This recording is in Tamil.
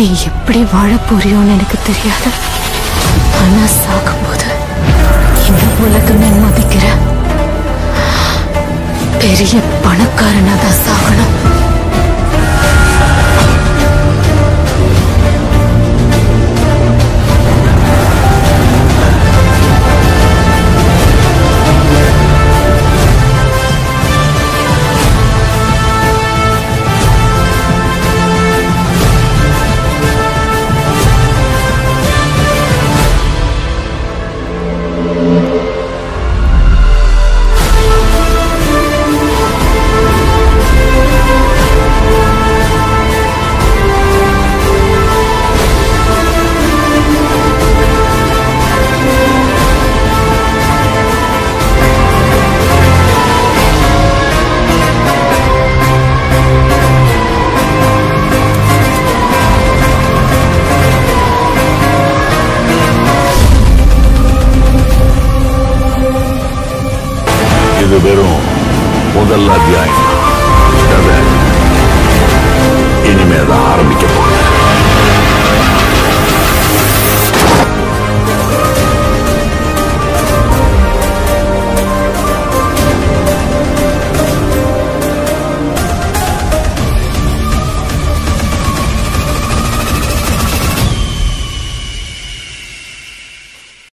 நீ எப்படி வாழ போறியோன்னு எனக்கு தெரியாது. ஆனா சாகும்போது இந்த உலகமே மதிக்கிற பெரிய பணக்காரனா தான் சாகணும். இது வெறும் முதல் அத்தியாயம். இனிமே தான் ஆரம்பிக்க போகுது.